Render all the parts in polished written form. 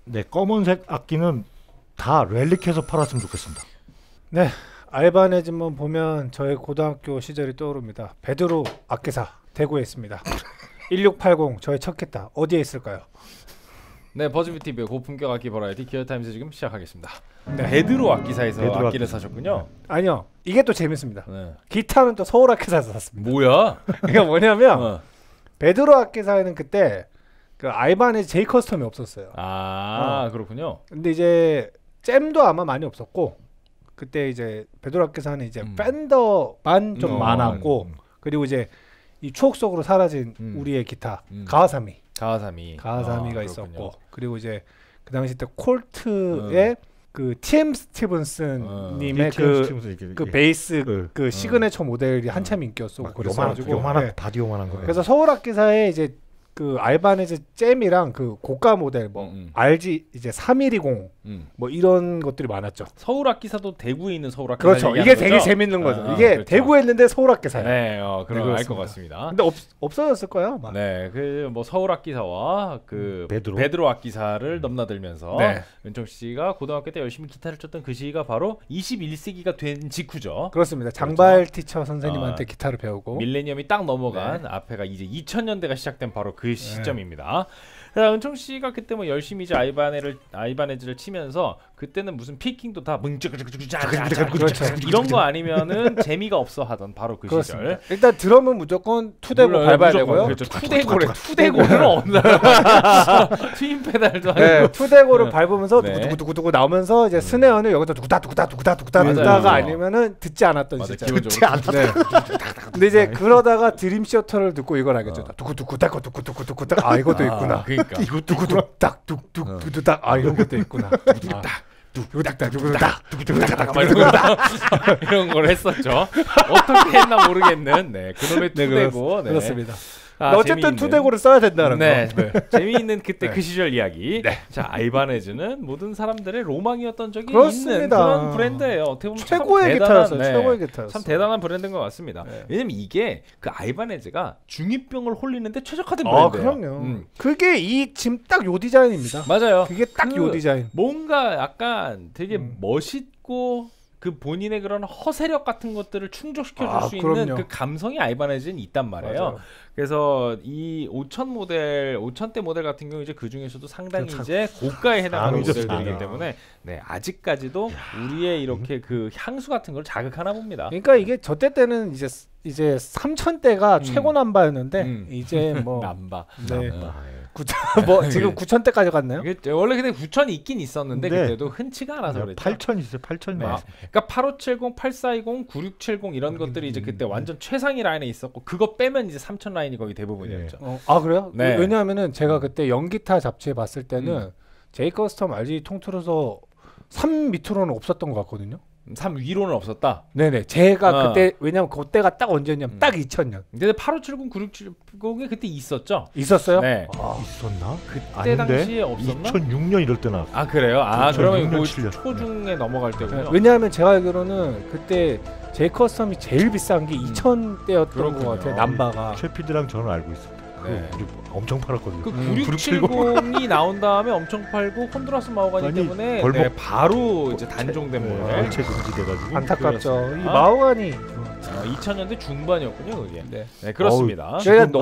네, 검은색 악기는 다 렐릭해서 팔았으면 좋겠습니다. 네, 알바네즈만 보면 저의 고등학교 시절이 떠오릅니다. 베드로 악기사 대구에 있습니다. 1680 저의 첫 기타 어디에 있을까요? 네, 버즈비 TV의 고품격 악기 버라이티 기어타임즈 지금 시작하겠습니다. 네. 베드로 악기사에서 베드로 악기를 악기사. 사셨군요. 아니요, 이게 또 재밌습니다. 네. 기타는 또 서울 악기사에서 샀습니다. 뭐야? 이게 뭐냐면 어. 베드로 악기사에는 그때 그 알바네즈 J 커스텀이 없었어요. 그렇군요. 근데 이제 잼도 아마 많이 없었고 그때 이제 베드로 악기사는 이제 팬더만 좀 많았고 그리고 이제 이 추억 속으로 사라진 우리의 기타 가와사미 가와사미가 있었고 그리고 이제 그 당시 때 콜트의 그 TM 스티븐슨 님의 그 베이스 그 시그네처 모델이 한참 인기였었고 그래가지고 요만한 바디 요만한 거. 그래서 서울 악기사에 이제 그 알바네즈 잼이랑 그 고가 모델 뭐 RG 이제 3120 뭐 이런 것들이 많았죠. 서울 악기사도 대구에 있는 서울 악기사. 그렇죠. 이게 되게 재밌는 거죠. 이게 그렇죠. 대구에 있는데 서울 악기사예요. 네, 그럼 네, 알 것 같습니다. 근데 없어졌을 거예요. 아마. 네, 그 뭐 서울 악기사와 그 베드로 악기사를 넘나들면서 네. 은총 씨가 고등학교 때 열심히 기타를 쳤던 그 시기가 바로 21세기가 된 직후죠. 그렇습니다. 장발 티처 선생님한테 기타를 배우고 밀레니엄이 딱 넘어간 앞에가 이제 2000년대가 시작된 바로 그 시점입니다. 은총 씨가 그때 뭐 열심히 이제 아이바네즈를 치면서 그때는 무슨 피킹도 다 이런 거 아니면은 재미가 없어 하던 바로 그 시절. 일단 드럼은 무조건 투대고 밟아야 되고요. 그렇죠. 투대고는 없나요? 트윈 페달도 아니고. 네, 투대고를 밟으면서 두구두구두구 나오면서 이제 스네어는 여기서 두구다가 아니면은 듣지 않았던 시절. 듣지 않았던. 네. 근데 이제 그러다가 드림 시어터를 듣고 이걸 알겠죠. 두구두구다고 두구두구두구딱 아 이것도 있구나. 그러니까. 두구두구딱 뚝뚝뚝뚝딱 아 이런 것도 있구나. 두구닥 이런 걸 했었죠. 어떻게 했나 모르겠는 그놈의 투대고. 네, 그렇습니다. 어쨌든 투대고를 써야 된다는 거. 재미있는 그때 그 시절 이야기. 자, 아이바네즈는 모든 사람들의 로망이었던 적이 그렇습니다. 있는 그런 브랜드예요. 어떻게 보면 최고의 기타였어요. 최고의 기타였어요. 참 대단한 브랜드인 것 같습니다. 왜냐면 이게 그 아이바네즈가 중이병을 홀리는데 최적화된 브랜드예요. 그럼요. 그게 이 지금 딱 요 디자인입니다. 맞아요. 그게 딱 요 디자인. 뭔가 약간 되게 멋있고 그 본인의 그런 허세력 같은 것들을 충족시켜 줄 수 있는 그 감성이 아이바네즈는 있단 말이에요. 맞아요. 그래서 이 5000대 모델 같은 경우 이제 그 중에서도 상당히 이제 고가에 해당하는 모델들이기 때문에 아직까지도 우리의 이렇게 그 향수 같은 걸 자극하나 봅니다. 그러니까 이게 저 때는 이제 3000대가 최고 남바였는데 이제 뭐 남바. 네. 뭐 지금 9000대까지 갔나요? 원래 근데 9000이 있긴 있었는데 그때도 흔치가 않아서 그랬죠. 8000 있어요. 8000. 그러니까 8570, 8420, 9670 이런 것들이 이제 그때 완전 최상위 라인에 있었고 그거 빼면 이제 3000 라인이 거의 대부분이었죠. 그래요? 네. 왜냐하면은 제가 그때 연기타 잡지에 봤을 때는 J 커스텀 RG 통틀어서 3 밑으로는 없었던 것 같거든요. 3 위로는 없었다. 네네. 제가 그때 왜냐면 그때가 딱 언제냐면 딱 2000년. 근데 8570, 9670에 그때 있었죠. 있었어요? 네. 있었나? 그때 당시에 없었나? 2006년 이럴 때나. 그래요? 그러면 뭐 7년. 초중에 넘어갈 때군요. 왜냐하면 제가 알기로는 그때 J 커스텀이 제일 비싼 게 2000대였던 것 같아요. 남바가. 최피드랑 저는 알고 있었다. 우리 엄청 팔았거든요. 그 9670이 나온 다음에 엄청 팔고 혼두라스 마호가니 때문에 바로 이제 단종된 모델. 일체 금지돼가지고. 안타깝죠. 이 마호가니 2000년대 중반이었군요, 그게. 네, 그렇습니다.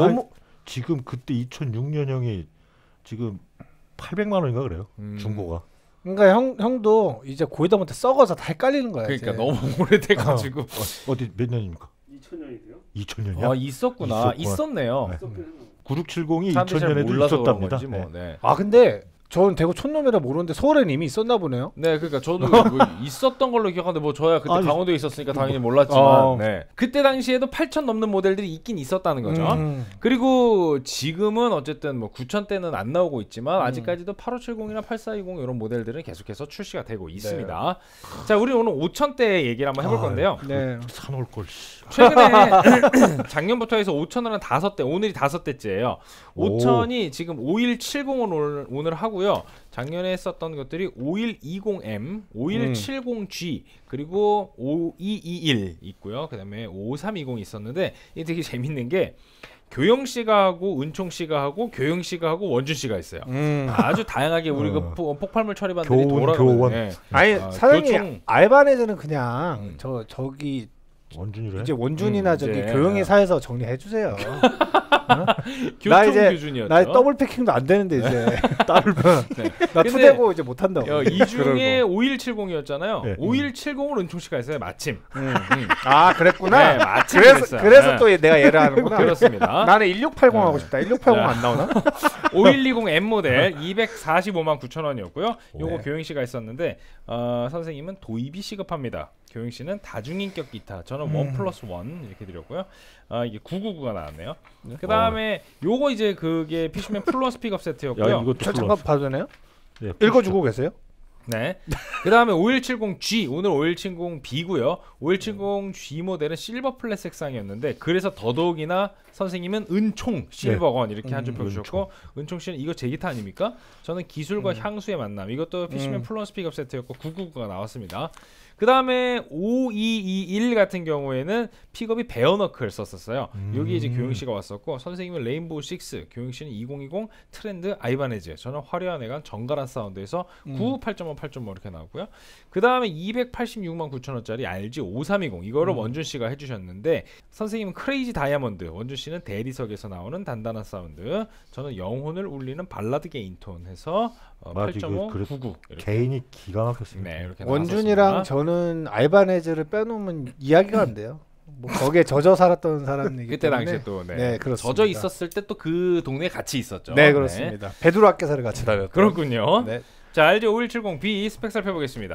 지금 그때 2006년형이 지금 800만 원인가 그래요. 중고가. 그러니까 형도 이제 고이다 못해 썩어서 다 헷갈리는 거야. 그러니까 너무 오래돼가지고. 어디 몇 년입니까? 2000년이세요? 2000년이야? 있었네요. 9670이 2000년에도 있었답니다. 근데 저는 대구 촌놈이라 모르는데 서울에는 이미 있었나 보네요. 네, 그러니까 저도 뭐 있었던 걸로 기억하는데 뭐 저야 그때 강원도에 있었으니까 당연히 몰랐지만 그때 당시에도 8000 넘는 모델들이 있긴 있었다는 거죠. 그리고 지금은 어쨌든 뭐 9000대는 안 나오고 있지만 아직까지도 8570이나 8420 이런 모델들은 계속해서 출시가 되고 있습니다. 자, 우리 오늘 5000대 얘기를 한번 해볼 건데요. 사놓을 걸. 최근에 작년부터 해서 5000은 5대, 오늘이 5대째예요. 5000이 지금 5170을 오늘 하고요. 작년에 썼던 것들이 5120M, 5170G, 그리고 5221 있고요. 그다음에 5320 있었는데 이게 되게 재밌는 게 교영 씨가 하고 은총 씨가 하고 교영 씨가 하고 원준 씨가 있어요. 아주 다양하게 우리 그 폭발물 처리반들이 돌아가는. 네. 아니 사장님 알바네즈는 그냥 저기 원준이래? 이제 원준이나 저기 교영이 사에서 정리해 주세요. 나 이제 규준이었죠. 나 더블 패킹도 안 되는데 이제 딸을 나 투대고 이제 못 한다고. 이 중에 5170이었잖아요. 네. 5170을 은총 씨가 했어요. 마침. 아 그랬구나. 네, 마침 그래서 또 내가 얘를 하는구나. 그렇습니다. 나는 1680 하고 싶다. 1680 안 나오나? 5120 M 모델 245만 9천 원이었고요. 요거 교영 씨가 있었는데 선생님은 도입이 시급합니다. 교영 씨는 다중인격 기타. 저는 1+1 이렇게 드렸고요. 이게 999가 나왔네요. 그 다음에 요거 이제 그게 피쉬맨 플러스 픽업 세트였고요. 야, 이것도 잠깐 봐도 되나요? 네, 읽어주고 계세요? 네. 그 다음에 5170G 오늘 5170B고요. 5170G 모델은 실버 플랫 색상이었는데 그래서 더더욱이나 선생님은 은총 실버건 이렇게 한 줄 펴주셨고 은총 씨는 이거 제 기타 아닙니까? 저는 기술과 향수의 만남 이것도 피쉬맨 플러스 픽업 세트였고 999가 나왔습니다. 그 다음에 5221 같은 경우에는 픽업이 베어너클 썼었어요. 여기 이제 교영 씨가 왔었고 선생님은 레인보우 6, 교영 씨는 2020 트렌드 아이바네즈. 저는 화려한 애간 정갈한 사운드에서 9, 8.5, 8.5 이렇게 나오고요. 그 다음에 286만 9천 원짜리 RG 5320 이거를 원준 씨가 해주셨는데 선생님은 크레이지 다이아몬드, 원준 씨는 대리석에서 나오는 단단한 사운드. 저는 영혼을 울리는 발라드 게인톤 해서 8.5, 99 개인이 기가 막혔습니다. 네, 이렇게 원준이랑 저는 알바네즈를 빼놓으면 이야기가 안 돼요. 뭐 거기에 젖어 살았던 사람이기 그때 때문에 당시에 또 그렇습니다. 젖어 있었을 때 또 그 동네에 같이 있었죠. 네, 그렇습니다. 베드로 학교사를 같이 다녔던. 그렇군요. 네. 자, LG 5170B 스펙 살펴보겠습니다.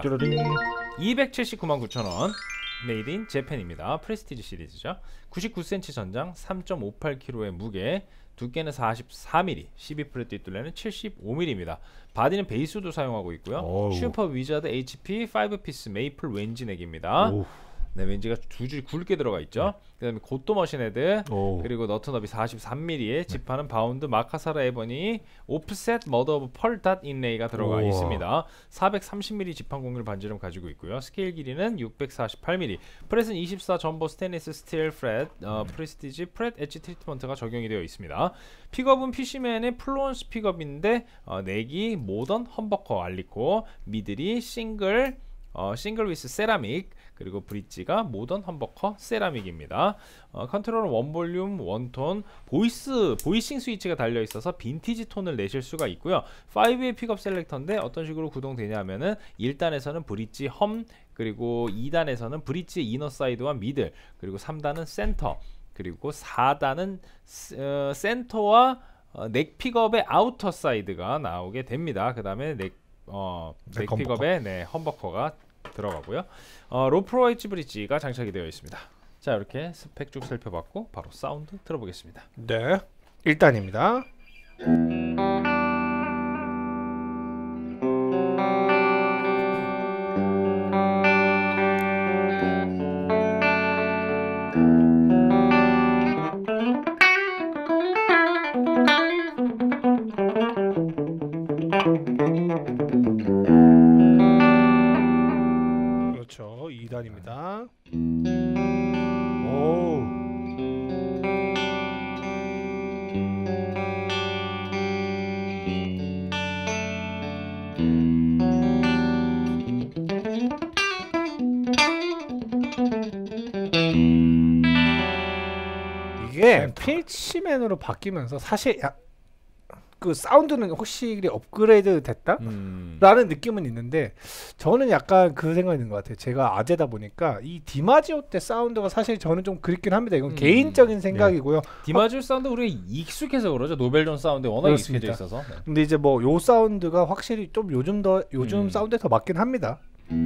279만 9천 원. 메이드 인 재팬입니다. 프레스티지 시리즈죠. 99cm 전장, 3.58kg의 무게, 두께는 44mm, 12프렛 뒷둘레는 75mm입니다. 바디는 베이스도 사용하고 있고요. 슈퍼 위자드 HP 5피스 메이플 왠지 넥입니다. 네, 왠지가 두 줄 굵게 들어가 있죠. 그다음에 고토 머신 헤드, 그리고 너트 너비 43mm에 지판은 바운드 마카사라 에버니 오프셋 머더 오브 펄 닷 인레이가 들어가 있습니다. 430mm 지판 공률 반지름 가지고 있고요. 스케일 길이는 648mm. 프렛은 24 점보 스테인리스 스틸 프렛, 프레스티지 프렛 엣지 트리트먼트가 적용이 되어 있습니다. 픽업은 피쉬맨의 플루언스 픽업인데 넥이 모던 험버커 알리코, 미들이 싱글 위스 세라믹, 그리고 브릿지가 모던 험버커 세라믹입니다. 컨트롤은 원볼륨, 원톤, 보이싱 스위치가 달려있어서 빈티지 톤을 내실 수가 있고요. 5의 픽업 셀렉터인데 어떤 식으로 구동되냐면은 1단에서는 브릿지 험, 그리고 2단에서는 브릿지 이너 사이드와 미들, 그리고 3단은 센터, 그리고 4단은 센터와 넥 픽업의 아우터 사이드가 나오게 됩니다. 그 다음에 넥 픽업에 험버커가 들어가고요. 로프로 엣지 브릿지가 장착이 되어 있습니다. 자, 이렇게 스펙 쭉 살펴봤고 바로 사운드 들어보겠습니다. 네, 1단입니다. 그렇죠. 2단입니다. 이게 피치맨으로 바뀌면서 사실 그 사운드는 확실히 업그레이드 됐다? 라는 느낌은 있는데 저는 약간 그 생각이 있는 것 같아요. 제가 아재다 보니까 이 디마지오 때 사운드가 사실 저는 좀 그립긴 합니다. 이건 개인적인 생각이고요. 디마지오 사운드 우리가 익숙해서 그러죠. 노벨존 사운드에 워낙 그렇습니다. 익숙해져 있어서. 근데 이제 뭐 요 사운드가 확실히 좀 요즘 사운드에 더 맞긴 합니다.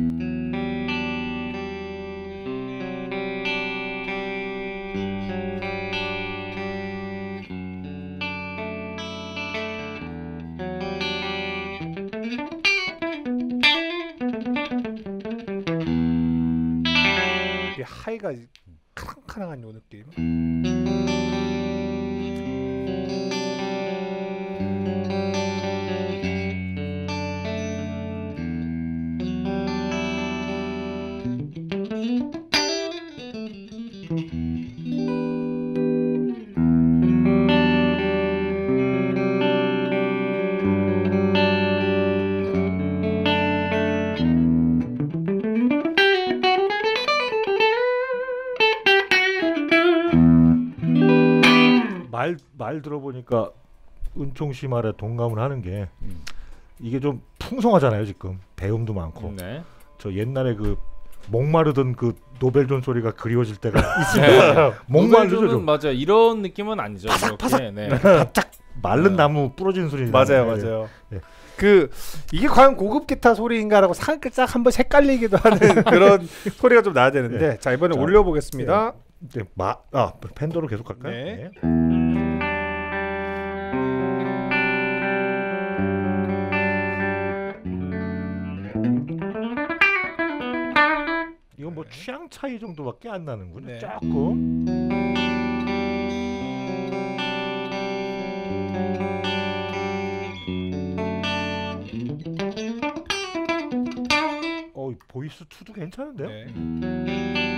하이가 카랑카랑한 요 느낌. 말 들어보니까 은총 씨 말에 동감을 하는 게 이게 좀 풍성하잖아요 지금 배움도 많고. 네. 저 옛날에 그 목마르던 그 노벨존 소리가 그리워질 때가 있습니다. 목마르죠 좀. 맞아 이런 느낌은 아니죠. 파삭파삭. 이렇게. 네. 바짝 마른 나무 부러지는 소리. 맞아요. 네. 그 이게 과연 고급 기타 소리인가라고 살짝 한번 헷갈리기도 하는 그런 소리가 좀 나야 되는데 네. 자 이번에 올려보겠습니다. 네, 팬더로 계속 갈까요? 네. 이건 뭐 취향 차이 정도밖에 안 나는군요. 네. 조금. 보이스 2도 괜찮은데요? 네.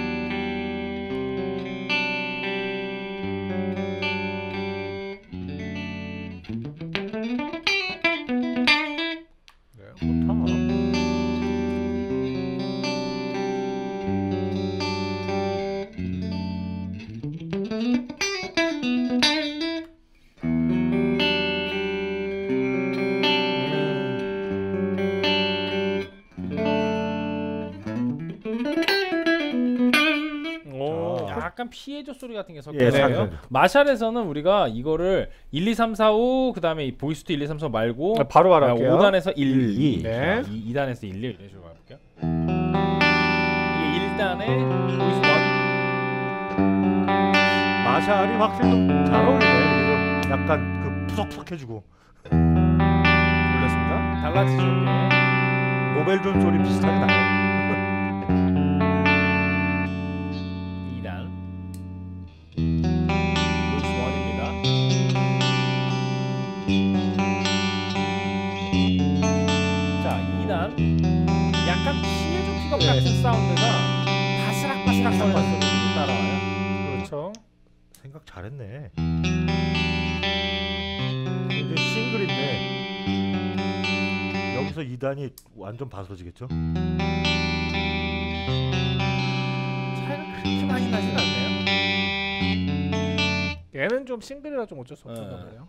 약간 피해조 소리 같은 게 섞여 예, 있어요. 네. 마샬에서는 우리가 이거를 1, 2, 3, 4, 5 그다음에 이 보이스2 1, 2, 3, 4 말고 바로 알아볼게요. 5단에서 1, 2, 네. 2단에서 1, 2 이런 식으로 가볼게요. 이게 1단에 보이스1. 마샬이 확실히 좀 잘 어울리네. 이거 약간 그 푸석푸석해주고. 올렸습니다. 달라지죠. 노벨존 소리 비슷하게 나요. 2단 보이스1입니다. 자 2단 약간 피해조 픽업 같은 사운드가 바스락바스락 소리 따라와요. 그렇죠. 생각 잘했네. 이제 싱글인데 여기서 2단이 완전 바스러지겠죠? 차이가 그렇게 많이 나진 않네요. 얘는 좀 싱글이라 좀 어쩔 수 없었나 보네요.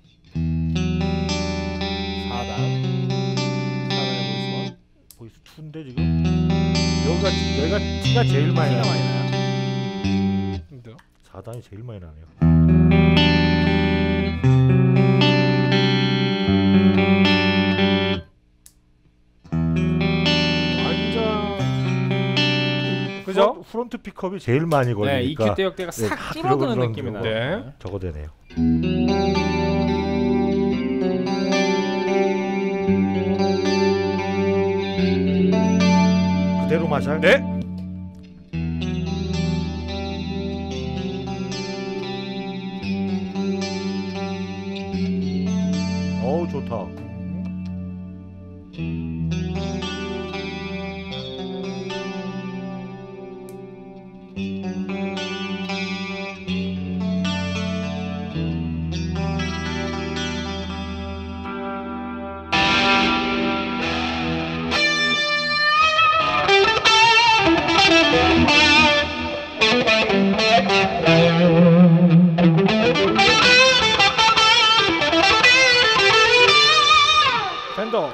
4단 4단의 보이스 2인데 지금 여기가 티가 제일 많이 티가 나요. 많이 나요. 4단이 제일 많이 나네요. 완전 그죠? 프론트 픽업이 제일 많이 걸리니까 네, EQ 대역대가 싹 확 줄어드는 줄어드는 느낌이 나요. 네. 저거 되네요. 그대로 마샬. 네. 어우 좋다. 팬더.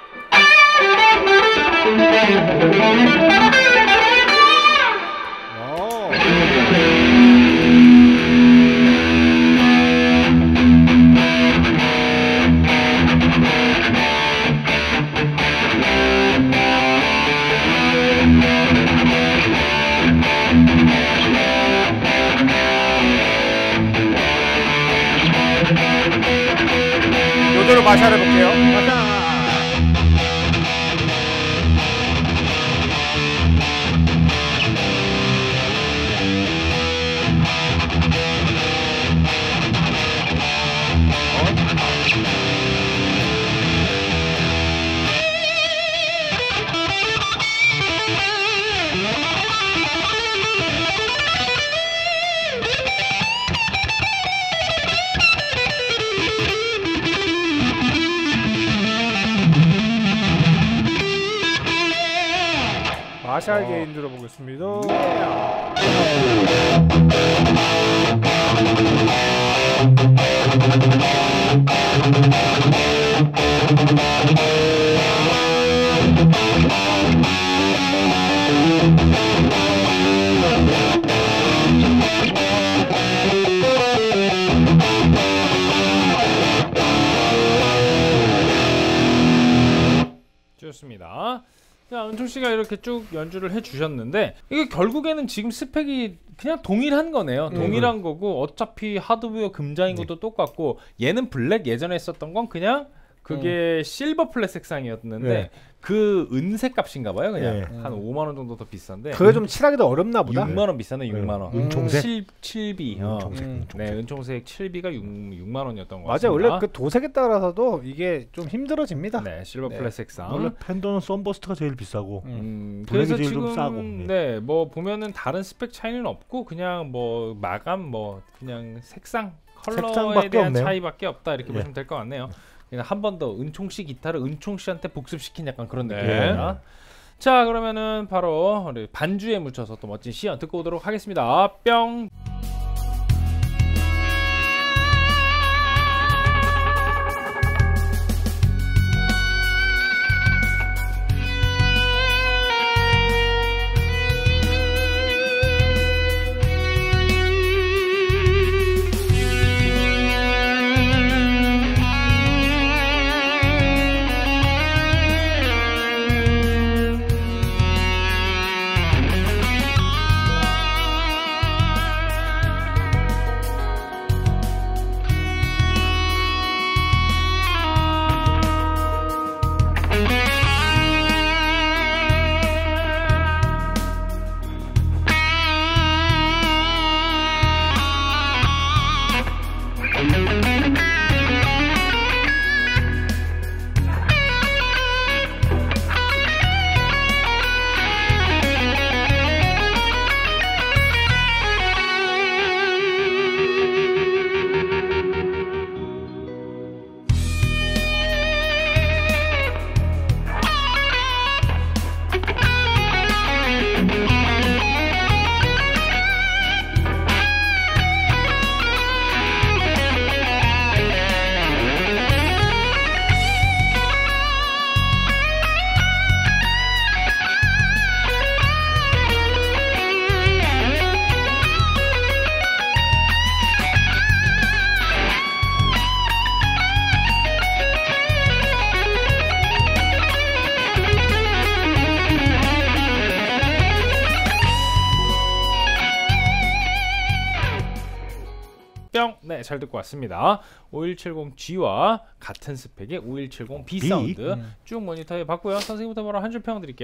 요대로 마샬 해볼게요. 마샬. 마샬 게인 들어보겠습니다. 좋습니다. 자, 은총 씨가 이렇게 쭉 연주를 해주셨는데 이게 결국에는 지금 스펙이 그냥 동일한 거네요. 동일한 거고 어차피 하드웨어 금자인 것도 똑같고 얘는 블랙 예전에 썼던 건 그냥 그게 실버 플랫 색상이었는데 그 은색 값인가 봐요. 그냥 한 5만 원 정도 더 비싼데 그게 좀 칠하기도 어렵나 보다. 6만 원 비싸네. 6만 원. 은총색? 7B. 은총색. 네, 은총색 7B가 6만 원이었던 것 맞아요. 같습니다. 원래 그 도색에 따라서도 이게 좀 힘들어집니다. 네, 실버 플랫 색상. 원래 팬더는 썬버스트가 제일 비싸고 그래서 블랙이 제일 지금 좀 싸고. 네, 뭐 보면은 다른 스펙 차이는 없고 그냥 뭐 마감 뭐 그냥 색상 컬러에 색상밖에 대한 없네요. 차이밖에 없다 이렇게 보시면 될 것 같네요. 그냥 한 번 더 은총 씨 기타를 은총 씨한테 복습시킨 약간 그런 느낌입니다. 자, 그러면은 바로 우리 반주에 묻혀서 또 멋진 시연 듣고 오도록 하겠습니다. 뿅. 뿅! 네, 잘 듣고 왔습니다. 5170G와 같은 스펙의 5170B 사운드 쭉 모니터에 봤고요. 선생님부터 바로 한 줄 평 드릴게요.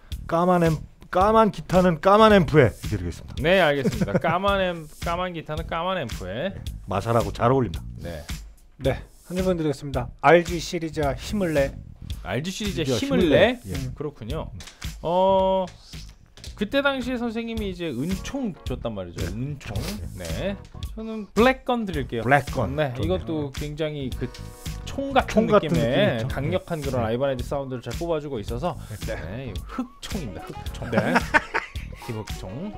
까만 기타는 까만 앰프에 이렇게 드리겠습니다. 네, 알겠습니다. 까만 기타는 까만 앰프에 마샬하고 잘 어울립니다. 네. 네, 한 줄 드리겠습니다. RG 시리즈와 힘을 내. RG 시리즈의 드디어 힘을 내? 예. 그렇군요. 그때 당시에 선생님이 이제 은총 줬단 말이죠. 은총. 네. 저는 블랙건 드릴게요. 블랙건. 네. 이것도 굉장히 그 총 같은 총 같은 느낌의 느낌이죠. 강력한 그런 아이바네즈 사운드를 잘 뽑아주고 있어서 네. 흑총입니다. 흑총. 네. 기복총.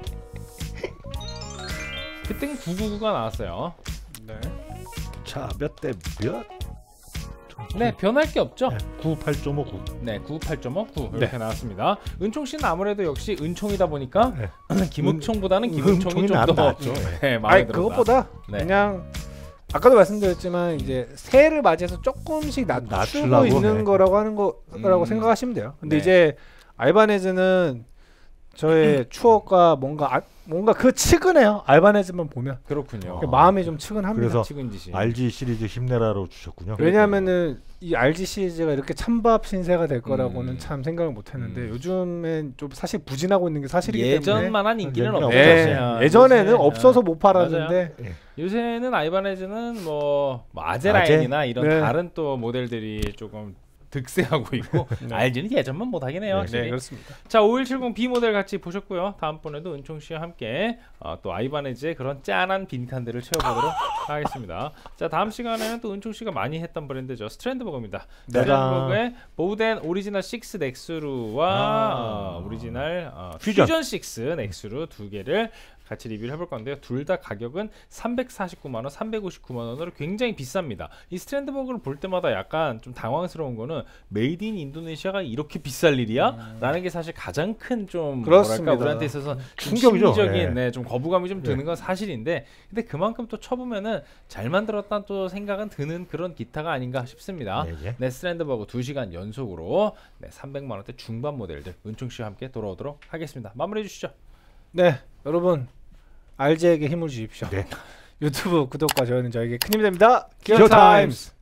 그땐 999가 나왔어요. 네. 자, 몇 대 몇? 네, 변할 게 없죠. 98.59. 네, 98.59 이렇게 나왔습니다. 은총 씨는 아무래도 역시 은총이다 보니까 김은총보다는 김은총이 좀 더 낫죠. 네, 마음에 들었다. 그것보다 네. 그냥 아까도 말씀드렸지만 이제 새해를 맞이해서 조금씩 낮추고 낮추려고, 있는 네. 거라고 하는 거라고 생각하시면 돼요. 근데 네. 이제 알바네즈는 저의 추억과 뭔가 그 측은해요. 알바네즈만 보면 그렇군요. 마음이 좀 측은합니다. 그래서 측은지시. RG 시리즈 힘내라로 주셨군요. 왜냐하면은 이 RG 시리즈가 이렇게 찬밥 신세가 될 거라고는 참 생각을 못했는데 요즘엔 좀 사실 부진하고 있는 게 사실이기 때문에 예전만한 인기는 없죠. 예전에는 요새, 없어서 못 팔았는데 요새는 아이바네즈는 뭐 아제라인이나 이런 네. 다른 또 모델들이 조금 득세하고 있고 네. RG는 예전만 못하긴 해요. 네, 확실히. 네, 그렇습니다. 자, 5170B 모델 같이 보셨고요. 다음번에도 은총 씨와 함께 또 아이바네즈의 그런 짠한 빈칸들을 채워보도록 하겠습니다. 자, 다음 시간에는 또 은총 씨가 많이 했던 브랜드죠. 스트랜드버그입니다. 네. 스트랜드버그의 보우덴 오리지널 6 넥스루와 오리지널 퓨전 6 넥스루 두 개를 같이 리뷰를 해볼 건데요. 둘 다 가격은 349만 원, 359만 원으로 굉장히 비쌉니다. 이 스트랜드버그를 볼 때마다 약간 좀 당황스러운 거는 메이드 인 인도네시아가 이렇게 비쌀 일이야? 라는 게 사실 가장 큰 좀 그렇습니다. 뭐랄까 우리한테 있어서 좀 충격이죠. 심리적인 네. 좀 거부감이 좀 드는 건 사실인데 근데 그만큼 또 쳐보면은 잘 만들었다는 또 생각은 드는 그런 기타가 아닌가 싶습니다. 네, 네, 스트랜드버그 2시간 연속으로 300만 원대 중반 모델들 은총 씨와 함께 돌아오도록 하겠습니다. 마무리해 주시죠. 네, 여러분 RG에게 힘을 주십시오. 네. 유튜브 구독과 좋아요는 저에게 큰 힘이 됩니다. 기어 타임스.